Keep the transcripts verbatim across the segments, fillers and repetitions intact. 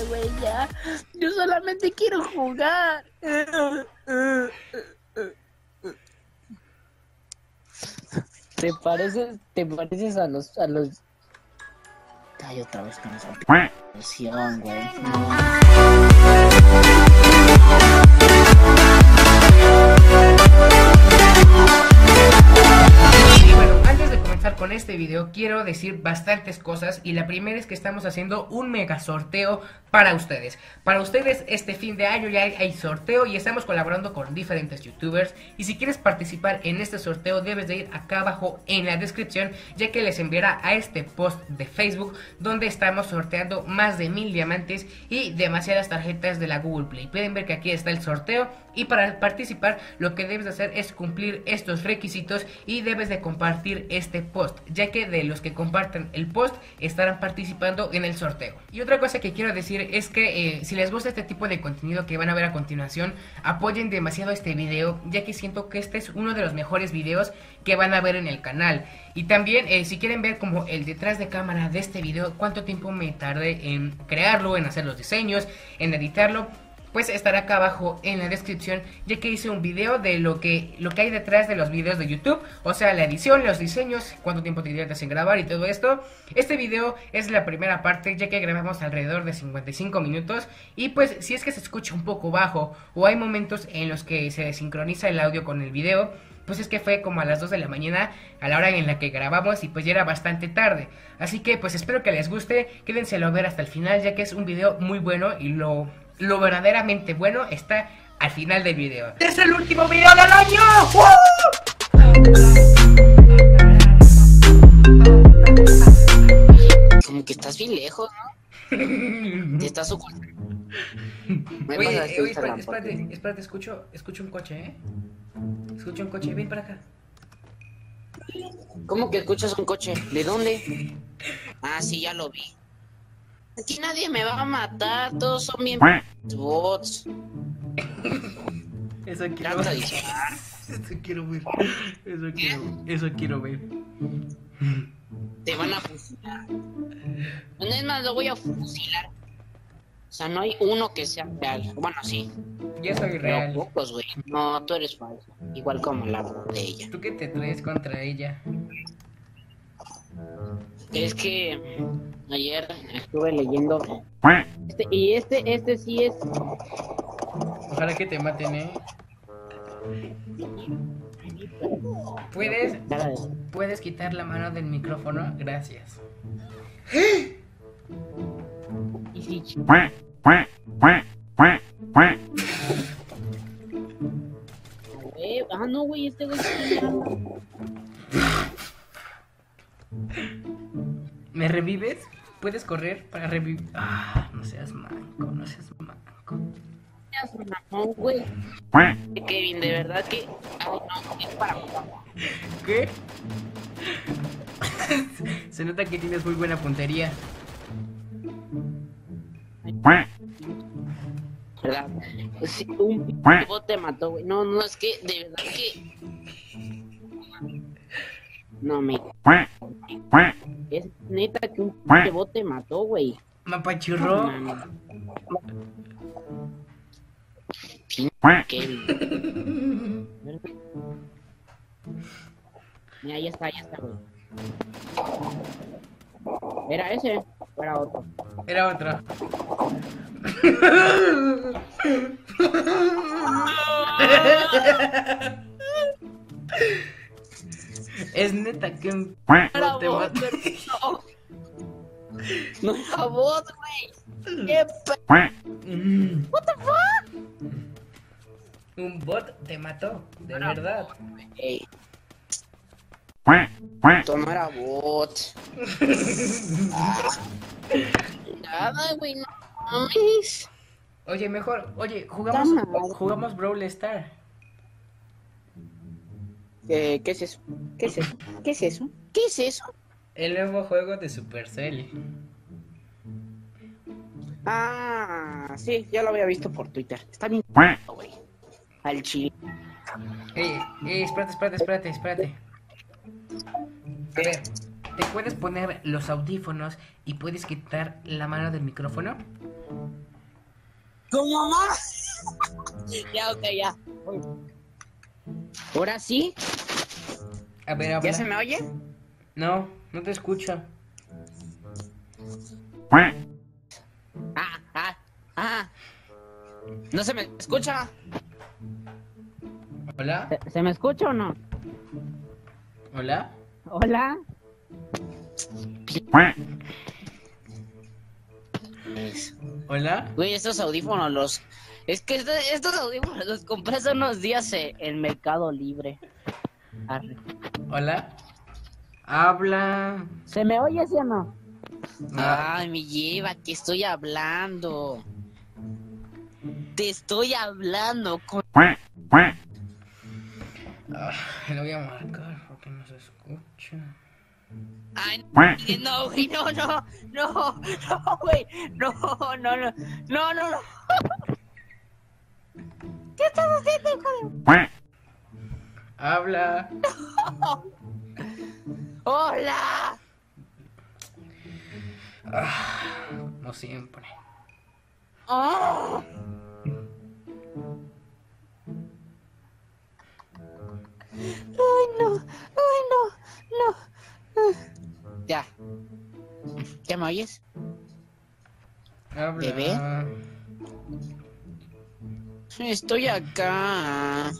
güey, ya. Yo solamente quiero jugar. ¿Te pareces, te pareces a los, a los... Ay, otra vez con esa presión, güey. Con este video quiero decir bastantes cosas, y la primera es que estamos haciendo un mega sorteo para ustedes. Para ustedes este fin de año ya hay, hay sorteo y estamos colaborando con diferentes youtubers, y si quieres participar en este sorteo debes de ir acá abajo en la descripción, ya que les enviará a este post de Facebook donde estamos sorteando más de mil diamantes y demasiadas tarjetas de la Google Play. Pueden ver que aquí está el sorteo, y para participar lo que debes de hacer es cumplir estos requisitos y debes de compartir este post, ya que de los que compartan el post estarán participando en el sorteo. Y otra cosa que quiero decir es que eh, si les gusta este tipo de contenido que van a ver a continuación, apoyen demasiado este video, ya que siento que este es uno de los mejores videos que van a ver en el canal. Y también eh, si quieren ver como el detrás de cámara de este video, cuánto tiempo me tardé en crearlo, en hacer los diseños, en editarlo, pues estará acá abajo en la descripción, ya que hice un video de lo que lo que hay detrás de los videos de YouTube, o sea, la edición, los diseños, cuánto tiempo te diviertes en grabar y todo esto. Este video es la primera parte, ya que grabamos alrededor de cincuenta y cinco minutos, y pues si es que se escucha un poco bajo o hay momentos en los que se desincroniza el audio con el video, pues es que fue como a las dos de la mañana a la hora en la que grabamos, y pues ya era bastante tarde. Así que pues espero que les guste, quédenselo a ver hasta el final, ya que es un video muy bueno, y lo... Lo verdaderamente bueno está al final del video. ¡Es el último video del año! ¡Uh! Como que estás bien lejos, ¿no? Te estás ocultando. Oye, oye, espérate, espérate, espérate, escucho, escucho un coche, ¿eh? Escucho un coche, ven para acá. ¿Cómo que escuchas un coche? ¿De dónde? Ah, sí, ya lo vi. Aquí nadie me va a matar, todos son bien bots. Eso quiero ver. Eso quiero ver. Eso quiero, eso quiero ver. Te van a fusilar. No es más, lo voy a fusilar. O sea, no hay uno que sea real. Bueno, sí. Yo soy real. Pero pocos, güey. No, tú eres falso. Igual como la de ella. ¿Tú qué te traes contra ella? Es que ayer estuve leyendo este, y este, este sí es. Ojalá que te maten, ¿eh? ¿Puedes, ¿Puedes quitar la mano del micrófono? Gracias. Y sí, eh, ah, no, güey, este güey está mirando. ¿Me revives? ¿Puedes correr para revivir? Ah, no seas manco, no seas manco. No seas mamón, güey. Kevin, de verdad que... Ay, no, es para... ¿Qué? Se nota que tienes muy buena puntería. ¿Verdad? Sí, un bot te mató, güey. No, no, es que, de verdad que... No, me... Es neta que un bot te mató, güey. Mapachurro. Kevin. Mira, ya está, ya está, güey. ¿Era ese? ¿O era otro? Era otro. Es neta que un no te bot, no. No era bot, güey. Mm. What the fuck? Un bot te mató, de no verdad. Hey. Esto no era bot. Ah. Nada, güey, no mames. Oye, mejor, oye, jugamos, jugamos Brawl Stars. Eh, ¿Qué es eso? ¿Qué es eso? ¿Qué es eso? ¿Qué es eso? El nuevo juego de Supercell. Ah, sí, ya lo había visto por Twitter. Está bien, güey. Al chile. Eh, eh, espérate, espérate, espérate, espérate. A ver, ¿te puedes poner los audífonos y puedes quitar la mano del micrófono? ¿Cómo más? Ya, ok, ya. Ahora sí. A ver, habla. ¿Ya se me oye? No, no te escucho. Ah, ah, ah. ¿No se me escucha? ¿Hola? ¿Se, se me escucha o no? ¿Hola? ¿Hola? ¿Hola? Güey, estos audífonos los... Es que estos, estos audífonos los compré hace unos días en, en Mercado Libre. Arre. ¿Hola? Habla. ¿Se me oye, sí o no? Ah, Ay, me lleva, que estoy hablando. Te estoy hablando con... ah, le voy a marcar porque no se escucha. Ay, no, güey, no, no, no, no, güey, no, no, no, no, no, no. ¿Qué estás haciendo, hijo de...? Habla. ¡Hola! Ah, no siempre. ¡Oh! Ay, no, ay, no, no. Ya. ¿Ya me oyes? Habla. ¿Bebé? Estoy acá.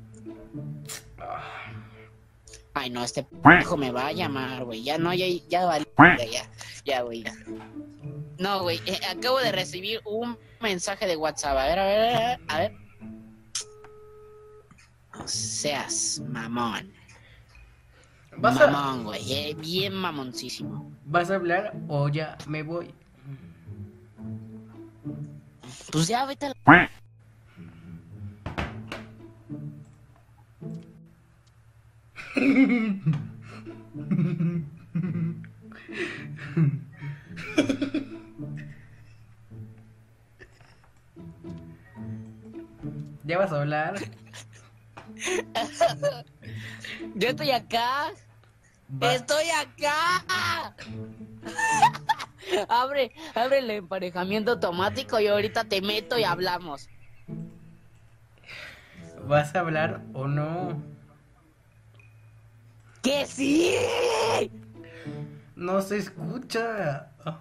Ay, no, este hijo me va a llamar, güey. Ya no, ya, ya vale. Ya, ya, güey. Ya. No, güey. Eh, acabo de recibir un mensaje de WhatsApp. A ver, a ver, a ver. A ver. No seas mamón. ¿Vas a, Mamón, güey. Eh, bien mamoncísimo. ¿Vas a hablar o ya me voy? Pues ya, vete a la... ¿Ya vas a hablar? Yo estoy acá. Va- Estoy acá. Abre, abre el emparejamiento automático y ahorita te meto y hablamos. ¿Vas a hablar o no? ¡Que sí! No se escucha. Ah.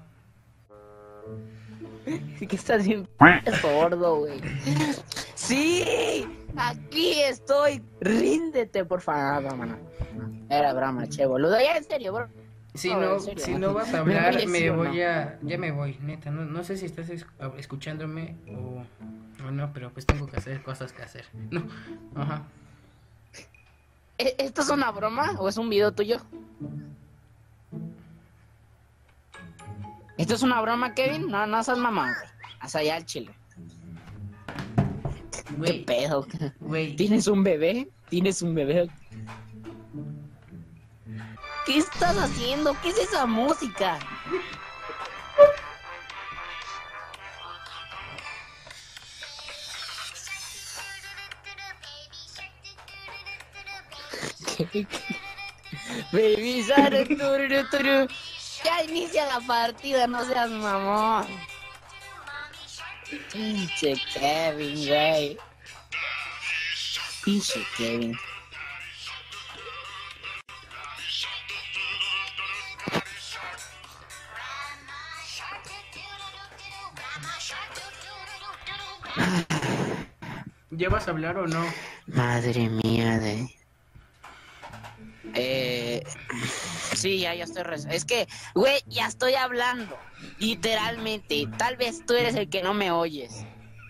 Que estás bien sordo, güey. ¡Sí! Aquí estoy. Ríndete, por favor, mano. Era broma, che, boludo. Ya, en serio, bro. Si No, no, en serio. si no vas a ¿Me hablar, oyes, me sí o voy no? a... Ya me voy, neta. No, no sé si estás es- escuchándome o, o no, pero pues tengo que hacer cosas que hacer. No, ajá. ¿E- ¿Esto es una broma o es un video tuyo? ¿Esto es una broma, Kevin? No, no seas mamá, güey. Haz allá al chile. ¿Qué Güey, pedo? güey. ¿Tienes un bebé? ¿Tienes un bebé? ¿Qué estás haciendo? ¿Qué es esa música? ¿Qué? Baby Shark, tururu, turu. Ya inicia la partida, no seas mamón. Pinche Kevin, güey. Pinche Kevin. ¿Ya vas a hablar o no? Madre mía de... Eh... Sí, ya, ya estoy... res- Es que, güey, ya estoy hablando. Literalmente. Tal vez tú eres el que no me oyes.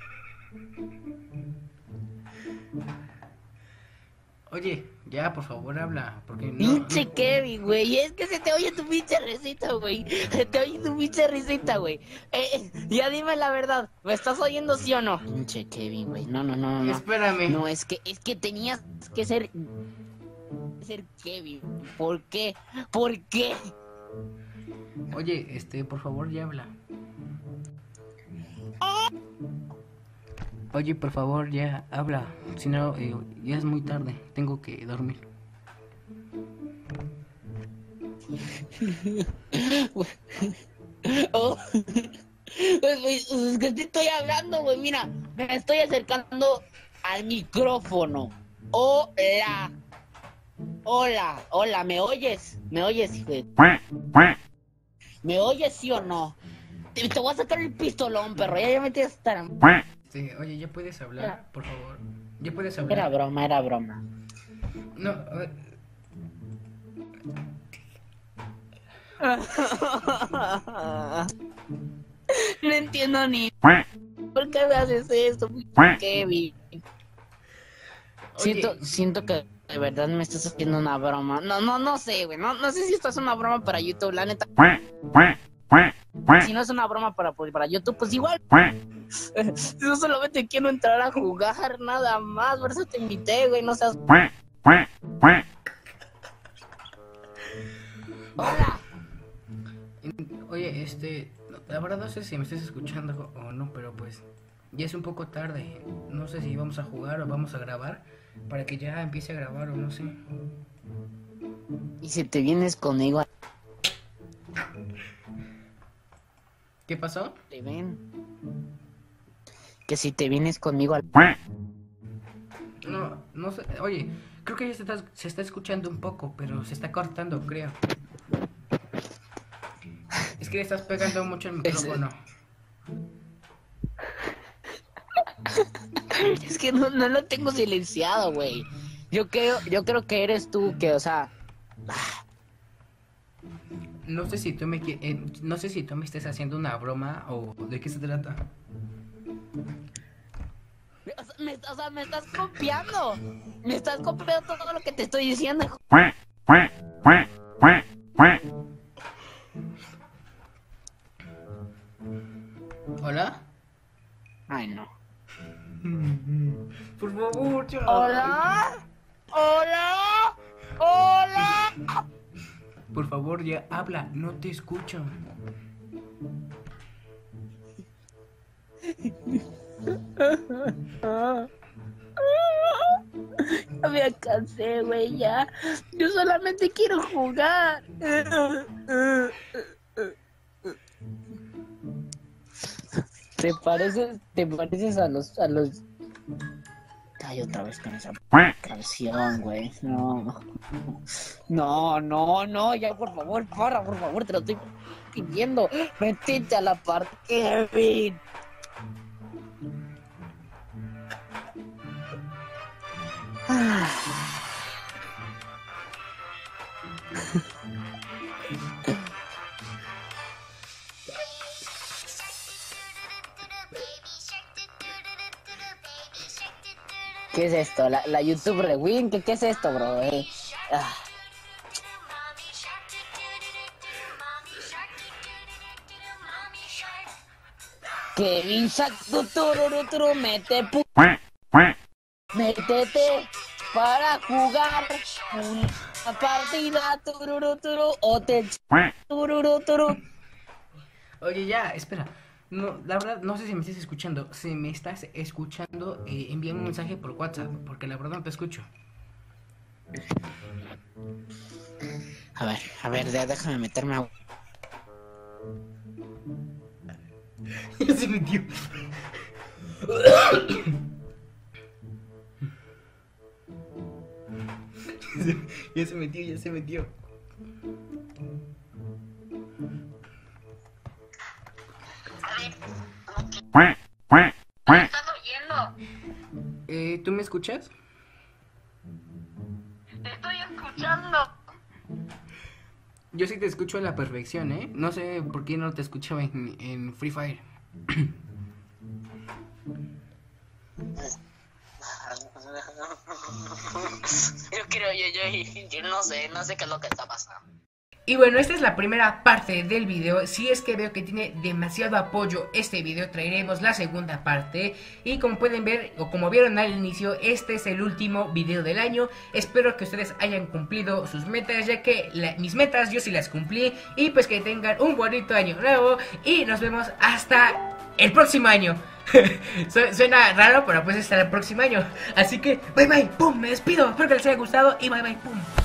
Oye, ya, por favor, habla, porque no... Pinche Kevin, güey. Es que se te oye tu pinche risita, güey. Se te oye tu pinche risita, güey. Eh, eh, ya dime la verdad. ¿Me estás oyendo, sí o no? Pinche Kevin, güey. No, no, no, no. Espérame. No, es que, es que tenías que ser... ser Kevin. ¿Por qué? ¿Por qué? Oye, este, por favor, ya habla. Oye, por favor, ya habla. Si no, eh, ya es muy tarde. Tengo que dormir. Oh, Pues, güey, es que te estoy hablando, güey. Mira, me estoy acercando al micrófono. Hola. Hola, hola, ¿me oyes? ¿Me oyes, hijo de... ¿Me oyes, sí o no? Te, te voy a sacar el pistolón, perro. Ya, ya me tienes estar... Sí, oye, ¿ya puedes hablar, Era- por favor? ¿Ya puedes hablar? Era broma, era broma. No, eh, No entiendo ni... ¿Por qué me haces esto, Kevin? Siento, oye, siento que de verdad me estás haciendo una broma. No, no, no sé, güey. No, no sé si esto es una broma para YouTube, la neta. Si no es una broma para, pues, para YouTube, pues igual. Yo solamente quiero entrar a jugar, nada más. Por eso te invité, güey. No seas... Hola. oye, este, no, la verdad no sé si me estás escuchando o no, pero pues ya es un poco tarde. No sé si vamos a jugar o vamos a grabar para que ya empiece a grabar o no sé. Y si te vienes conmigo, ¿Qué pasó? te ven. Que si te vienes conmigo al... No, no sé, oye, creo que ya se está, se está escuchando un poco, pero se está cortando, creo. Es que le estás pegando mucho el micrófono. Es que no, no lo tengo silenciado, güey. Yo creo, yo creo que eres tú, que, o sea... No sé si tú me qui- eh, no sé si tú me estés haciendo una broma o de qué se trata. O sea, me, o sea, me estás copiando. Me estás copiando todo lo que te estoy diciendo. hijo. ¿Hola? Ay, no. Por favor, ya. ¿Hola? ¿Hola? ¿Hola? Por favor, ya habla, no te escucho. Ya me cansé, güey, ya. Yo solamente quiero jugar. ¿Te pareces, te pareces a los, a los... Ay, otra vez con esa canción, güey. No. No, no, no, ya por favor, para, por favor, te lo estoy pidiendo. Métete a la parte, Kevin. Ah. ¿Qué es esto? ¿La, la YouTube Rewind? ¿Qué, ¿Qué es esto, bro? Eh, ah. Kevin Shack, tu, tururu, turu, mete pu... Métete para jugar una partida, tururu, turu, o te... Tururu, turu. Oye, ya, espera. No, la verdad, no sé si me estás escuchando. Si me estás escuchando, eh, envíame un mensaje por WhatsApp, porque la verdad no te escucho. A ver, a ver, ya déjame meterme a... Ya se metió. Ya se metió, ya se metió. ¿Me estás oyendo? Eh, ¿tú me escuchas? Te estoy escuchando. Yo sí te escucho a la perfección, ¿eh? No sé por qué no te escuchaba en, en Free Fire. Yo creo, yo, yo, yo no sé, no sé qué es lo que está pasando. Y bueno, esta es la primera parte del video. Si es que veo que tiene demasiado apoyo este video, traeremos la segunda parte. Y como pueden ver, o como vieron al inicio, este es el último video del año. Espero que ustedes hayan cumplido sus metas, ya que la, mis metas yo sí las cumplí. Y pues que tengan un bonito año nuevo. Y nos vemos hasta el próximo año. Suena raro, pero pues hasta el próximo año. Así que bye bye, pum, me despido. Espero que les haya gustado y bye bye, pum.